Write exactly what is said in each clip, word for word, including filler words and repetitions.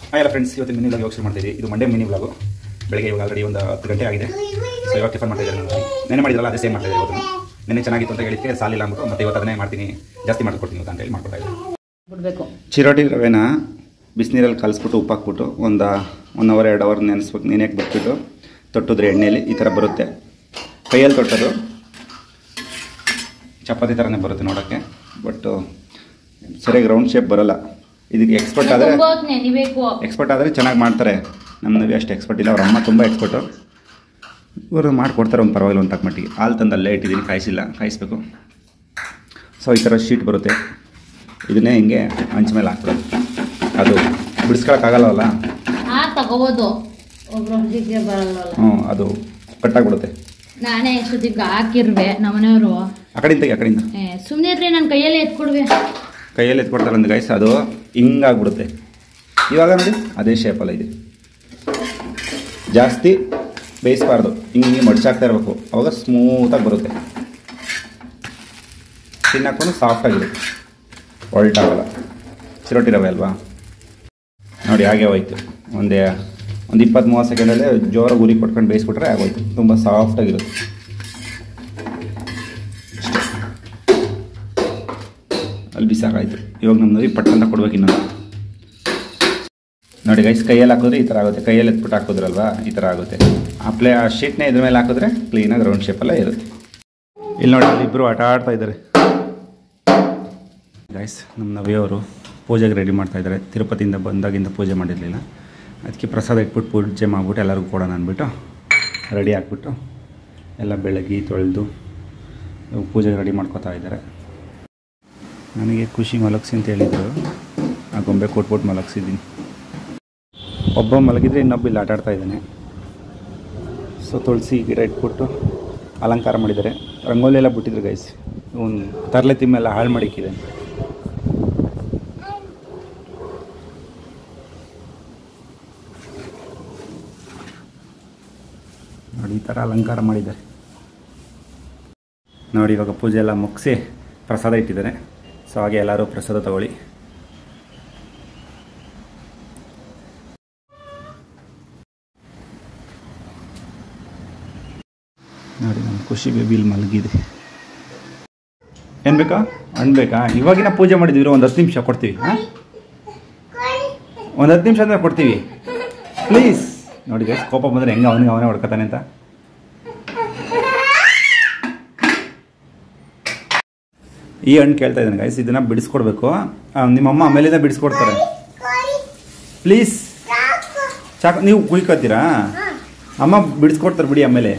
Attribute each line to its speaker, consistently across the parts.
Speaker 1: Hi ಎಲ್ಲ friends, ಇವತ್ತಿನ mini vlog ಯೋಚನೆ ಮಾಡ್ತಿದ್ದೀವಿ. ಇದು ಮಂಡೇ ಮಿನಿ ವ್ಲಾಗು. ಬೆಳಗ್ಗೆ ಇವಾಗ ಆಲ್ರೆಡಿ ಒಂದು ಹತ್ತು ಗಂಟೆ ಆಗಿದೆ. ಸೊ ಇವಾಗ ಟಿಫನ್ ಮಾಡ್ತಾ ಇದ್ದಾರೆ. ನಾನು ನೆನೆ ಮಾಡಿದ್ರಲ್ಲ ಅದೇ ಸೇಮ್ ಮಾಡ್ತಾ ಇದ್ದಾರೆ. ಇವತ್ತು ನೆನೆ ಚೆನ್ನಾಗಿತ್ತು ಅಂತ ಹೇಳಿಕ್ಕೆ ಸಾಲಿಲ್ಲ ಅಂದ್ಬಿಟ್ಟು ಮತ್ತೆ ಇವತ್ತು ಅದನ್ನೇ ಮಾಡ್ತೀನಿ, ಜಾಸ್ತಿ ಮಾಡ್ಕೊಡ್ತೀನಿ ಅಂತ ಹೇಳಿ ಮಾಡ್ಕೊತಾ ಇದ್ದೀನಿ. ಬಿಡಬೇಕು ಚಿರೋಟಿ ರವೆನ ಬಿಸಿನೀರಲ್ಲಿ ಕಲಿಸ್ಬಿಟ್ಟು ಉಪ್ಪು ಹಾಕ್ಬಿಟ್ಟು ಒಂದು ಒನ್ ಅವರ್ ಎರಡು ಅವರ್ ನೆನೆಸ್ಬೇಕು. ನೆನೆಯಕ್ಕೆ ಬಿಟ್ಬಿಟ್ಟು ತೊಟ್ಟಿದ್ರೆ ಎಣ್ಣೆಯಲ್ಲಿ ಈ ಥರ ಬರುತ್ತೆ. ಕೈಯಲ್ಲಿ ತೊಟ್ಟೋದು ಚಪಾತಿ ಥರನೇ ಬರುತ್ತೆ ನೋಡೋಕ್ಕೆ, ಬಟ್ ಸರಿಯಾಗಿ ರೌಂಡ್ ಶೇಪ್ ಬರೋಲ್ಲ. ಇದಕ್ಕೆ ಎಕ್ಸ್ಪರ್ಟ್ ಆದರೆ ಎಕ್ಸ್ಪರ್ಟ್ ಆದರೆ ಚೆನ್ನಾಗಿ ಮಾಡ್ತಾರೆ. ನಮ್ಮ ನವಿ ಅಷ್ಟು ಎಕ್ಸ್ಪರ್ಟ್ ಇಲ್ಲ. ಅವ್ರ ಅಮ್ಮ ತುಂಬ ಎಕ್ಸ್ಪರ್ಟು. ಇವರು ಮಾಡಿಕೊಡ್ತಾರೆ ಒಂದು ಪರವಾಗಿಲ್ಲ ಒಂದು ತಕ್ಕ ಮಟ್ಟಿಗೆ. ಹಾಲು ತಂದು ಅಲ್ಲೇ ಇಟ್ಟಿದ್ದೀನಿ, ಕಾಯಿಸಿಲ್ಲ, ಕಾಯಿಸ್ಬೇಕು. ಸೊ ಈ ಥರ ಶೀಟ್ ಬರುತ್ತೆ. ಇದನ್ನೇ ಹಿಂಗೆ ಹಂಚ ಮೇಲೆ ಹಾಕ್ಬಿಡೋದು. ಅದು ಬಿಡಿಸ್ಕೊಳಕ್ಕಾಗಲ್ಲವಲ್ಲ,
Speaker 2: ತಗೋಬೋದು.
Speaker 1: ಹ್ಞೂ ಅದು ಕಟ್ಟಾಗ್ಬಿಡುತ್ತೆ.
Speaker 2: ನಾನೇ ಎಷ್ಟೊತ್ತಿಗೆ ಹಾಕಿರ್ವೆ ನಮ್ಮನೆಯವರು
Speaker 1: ಆ ಕಡೆಯಿಂದ ಆ ಕಡೆಯಿಂದ
Speaker 2: ಸುಮ್ಮನೆ ಇದ್ರೆ ನಾನು ಕೈಯಲ್ಲೇ ಎತ್ಕೊಡ್ವೆ.
Speaker 1: ಕೈಯಲ್ಲಿ ಎತ್ಕೊಡ್ತಾರೆ ಒಂದು ಗೈಸ್, ಅದು ಹಿಂಗಾಗ್ಬಿಡುತ್ತೆ. ಇವಾಗ ನೋಡಿ ಅದೇ ಶೇಪಲ್ಲ ಇದೆ. ಜಾಸ್ತಿ ಬೇಯಿಸಬಾರ್ದು, ಹಿಂಗೆ ಹಿಂಗೆ ಮಡ್ಚಾಕ್ತಾ ಇರಬೇಕು. ಅವಾಗ ಸ್ಮೂತಾಗಿ ಬರುತ್ತೆ. ತಿನ್ನಕ್ಕೂ ಸಾಫ್ಟಾಗಿರುತ್ತೆ, ಒಳ್ಟಾಗಲ್ಲ. ಚಿರೋಟಿ ರವೆ ಅಲ್ವಾ ನೋಡಿ, ಹಾಗೆ ಹೋಯ್ತು. ಒಂದೇ ಒಂದು ಇಪ್ಪತ್ತು ಮೂವತ್ತು ಸೆಕೆಂಡಲ್ಲೇ ಜೋರಾಗಿ ಉರಿ ಕೊಟ್ಕೊಂಡು ಬೇಯಿಸ್ಬಿಟ್ರೆ ಆಗೋಯ್ತು. ತುಂಬ ಸಾಫ್ಟಾಗಿರುತ್ತೆ. ಅಲ್ಲಿ ಬಿಸಾಕಾಯ್ತು. ಇವಾಗ ನಮ್ಮ ನವಿ ಪಟ್ಟಂತ ಕೊಡ್ಬೇಕು ಇನ್ನೊಂದು. ನೋಡಿ ಗೈಸ್, ಕೈಯಲ್ಲಿ ಹಾಕಿದ್ರೆ ಈ ಥರ ಆಗುತ್ತೆ. ಕೈಯಲ್ಲಿ ಎತ್ಬಿಟ್ಟು ಹಾಕಿದ್ರಲ್ವಾ ಈ ಥರ ಆಗುತ್ತೆ. ಆ ಪ್ಲೇ ಆ ಶೀಟ್ನೇ ಇದ್ರ ಮೇಲೆ ಹಾಕಿದ್ರೆ ಕ್ಲೀನಾಗಿ ರೌಂಡ್ ಶೇಪೆಲ್ಲ ಇರುತ್ತೆ. ಇಲ್ಲಿ ನೋಡಿ ಅಲ್ಲಿ ಇಬ್ಬರು ಆಟ ಆಡ್ತಾ ಇದ್ದಾರೆ ಗೈಸ್. ನಮ್ಮ ನವಿಯವರು ಪೂಜೆಗೆ ರೆಡಿ ಮಾಡ್ತಾಯಿದ್ದಾರೆ. ತಿರುಪತಿಯಿಂದ ಬಂದಾಗಿಂದ ಪೂಜೆ ಮಾಡಿರಲಿಲ್ಲ, ಅದಕ್ಕೆ ಪ್ರಸಾದ ಇಟ್ಬಿಟ್ಟು ಪೂಜೆ ಮಾಡಿಬಿಟ್ಟು ಎಲ್ಲರಿಗೂ ಕೊಡೋಣ ಅಂದ್ಬಿಟ್ಟು ರೆಡಿ ಹಾಕ್ಬಿಟ್ಟು ಎಲ್ಲ ಬೆಳಗ್ಗೆ ತೊಳೆದು ಪೂಜೆಗೆ ರೆಡಿ ಮಾಡ್ಕೋತಾ ಇದ್ದಾರೆ. ನನಗೆ ಖುಷಿ ಮಲಗಿಸಿ ಅಂತ ಹೇಳಿದರು. ಆ ಗೊಂಬೆ ಕೊಟ್ಬಿಟ್ಟು ಮಲಗಿಸಿದ್ದೀನಿ. ಒಬ್ಬ ಮಲಗಿದ್ರೆ ಇನ್ನೊಬ್ಬ ಇಲ್ಲಿ ಆಟ ಆಡ್ತಾ ಇದ್ದಾನೆ. ಸೊ ತುಳಸಿ ಗಿಡ ಇಟ್ಬಿಟ್ಟು ಅಲಂಕಾರ ಮಾಡಿದ್ದಾರೆ. ರಂಗೋಲಿ ಎಲ್ಲ ಬಿಟ್ಟಿದ್ರು ಗೈಸ್. ಒಂದು ತರಲೆ ತಿಮ್ಮೆಲ್ಲ ಹಾಳು ಮಾಡಿಕ್ಕಿದೆ. ನೋಡಿ ಈ ಥರ ಅಲಂಕಾರ ಮಾಡಿದ್ದಾರೆ. ನೋಡಿ ಇವಾಗ ಪೂಜೆ ಎಲ್ಲ ಮುಗಿಸಿ ಪ್ರಸಾದ ಇಟ್ಟಿದ್ದಾರೆ. ಸೊ ಹಾಗೆ ಎಲ್ಲರೂ ಪ್ರಸಾದ ತಗೊಳ್ಳಿ. ನೋಡಿ ನಮ್ಮ ಖುಷಿ ಬೇಬಿ ಇಲ್ಲಿ ಮಲಗಿದೆ. ಏನು ಬೇಕಾ? ಹಣ್ಣು ಬೇಕಾ? ಇವಾಗಿನ ಪೂಜೆ ಮಾಡಿದ್ದೀವಿ, ಒಂದು ಹತ್ತು ನಿಮಿಷ ಕೊಡ್ತೀವಿ. ಹಾಂ, ಒಂದು ಹತ್ತು ನಿಮಿಷ ಅಂದರೆ ಕೊಡ್ತೀವಿ ಪ್ಲೀಸ್. ನೋಡಿ ಗೈಸ್, ಕೋಪ ಬಂದರೆ ಹೆಂಗೆ ಅವನಿಗೆ ಅವನೇ ಹೊಡ್ಕೊತಾನೆ ಅಂತ. ಈ ಹಣ್ಣು ಕೇಳ್ತಾ ಇದ್ದಾನೆ ಗೈಸ್. ಇದನ್ನು ಬಿಡಿಸ್ಕೊಡ್ಬೇಕು. ನಿಮ್ಮಮ್ಮ ಆಮೇಲಿಂದ ಬಿಡಿಸ್ಕೊಡ್ತಾರೆ. ಪ್ಲೀಸ್ ಚಾಕು ನೀವು ಕುಯ್ಕೋತೀರಾ? ಅಮ್ಮ ಬಿಡಿಸ್ಕೊಡ್ತಾರೆ ಬಿಡಿ, ಆಮೇಲೆ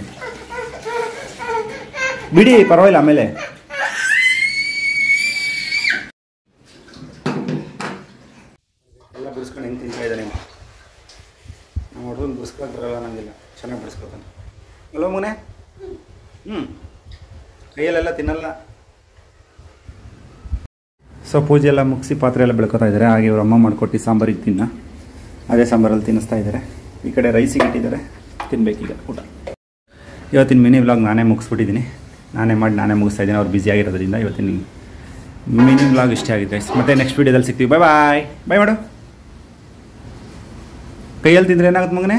Speaker 1: ಬಿಡಿ, ಪರವಾಗಿಲ್ಲ. ಆಮೇಲೆ ಎಲ್ಲ ಬಿಡಿಸ್ಕೊಂಡು ಹೆಂಗೆ ತಿಂತಾ ಇದ್ದಾನೆ. ನಮ್ಮ ಹುಡುಗನ ಬಿಡಿಸ್ಕೊಳಕ್ಕೆ ಬರಲ್ಲ, ನನಗಿಲ್ಲ. ಚೆನ್ನಾಗಿ ಬಿಡಿಸ್ಕೊಳ್ತಾನೆ ಅಲ್ವ ಮನೆ? ಹ್ಞೂ, ಕೈಯಲ್ಲೆಲ್ಲ ತಿನ್ನಲ್ಲ. ಸೊ ಪೂಜೆ ಎಲ್ಲ ಮುಗಿಸಿ ಪಾತ್ರೆ ಎಲ್ಲ ಬೆಳ್ಕೊತಾ ಇದ್ದಾರೆ. ಹಾಗೆ ಇವರು ಅಮ್ಮ ಮಾಡಿಕೊಟ್ಟು ಸಾಂಬಾರಿಗೆ ತಿನ್ನ ಅದೇ ಸಾಂಬಾರಲ್ಲಿ ತಿನ್ನಿಸ್ತಾ ಇದ್ದಾರೆ. ಈ ಕಡೆ ರೈಸಿಗೆ ಇಟ್ಟಿದ್ದಾರೆ, ತಿನ್ನಬೇಕೀಗ ಊಟ. ಇವತ್ತಿನ ಮಿನಿ ವ್ಲಾಗ್ ನಾನೇ ಮುಗಿಸ್ಬಿಟ್ಟಿದ್ದೀನಿ. ನಾನೇ ಮಾಡಿ ನಾನೇ ಮುಗಿಸ್ತಾ ಇದ್ದೀನಿ. ಅವ್ರು ಬ್ಯುಸಿ ಆಗಿರೋದ್ರಿಂದ ಇವತ್ತಿನ ಮಿನಿ ವ್ಲಾಗ್ ಇಷ್ಟೇ ಆಗಿದೆ ಗೈಸ್. ಮತ್ತೆ ನೆಕ್ಸ್ಟ್ ವೀಡಿಯೋದಲ್ಲಿ ಸಿಗ್ತೀವಿ. ಬಾಯ್ ಬಾಯ್ ಬಾಯ್ ಮಾಡು. ಕೈಯಲ್ಲಿ ತಿಂದರೆ ಏನಾಗುತ್ತೆ ಮಗನೇ?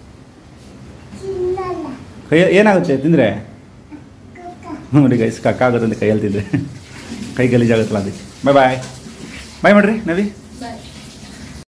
Speaker 1: ಕೈ ಏನಾಗುತ್ತೆ ತಿಂದರೆ? ನೋಡಿ ಗೈಸ್, ಕಕ್ಕ ಆಗುತ್ತಂತೆ ಕೈಯಲ್ಲಿ ತಿಂದರೆ. ಕೈ ಗಲೀಜಾಗುತ್ತಲ್ಲ ಅದಕ್ಕೆ. ಬಾಯ್ ಬಾಯ್ ಬಾಯ್ ಮಾಡಿರಿ ನವಿ.